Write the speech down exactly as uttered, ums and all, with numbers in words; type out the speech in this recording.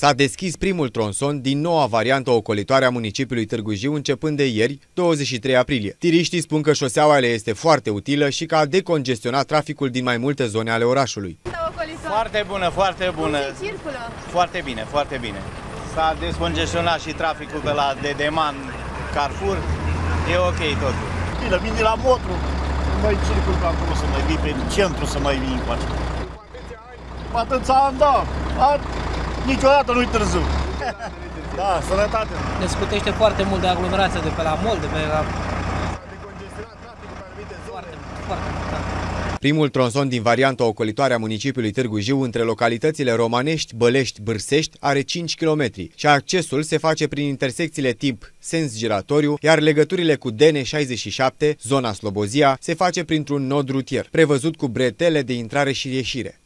S-a deschis primul tronson din noua variantă ocolitoare a municipiului Târgu Jiu începând de ieri, douăzeci și trei aprilie. Tiriștii spun că șoseaua le este foarte utilă și că a decongestionat traficul din mai multe zone ale orașului. Foarte bună, foarte bună. Cum circulă? Foarte bine, foarte bine. S-a descongestionat și traficul pe la Dedeman, Carrefour. E ok totul. Bine, vin de la Motru, nu mai circul pe acolo, să mai vii pe centru, să mai vii încoace. Atâția ani, da, Ar... niciodată nu-i târziu. Da, sănătate. Ne scutește foarte mult de aglomerația de pe la mall, de pe la... Foarte, foarte mult, da. Primul tronson din varianta ocolitoare a municipiului Târgu Jiu între localitățile Romanești, Bălești, Bârsești are cinci kilometri și accesul se face prin intersecțiile tip sens giratoriu, iar legăturile cu D N șaizeci și șapte, zona Slobozia, se face printr-un nod rutier, prevăzut cu bretele de intrare și ieșire.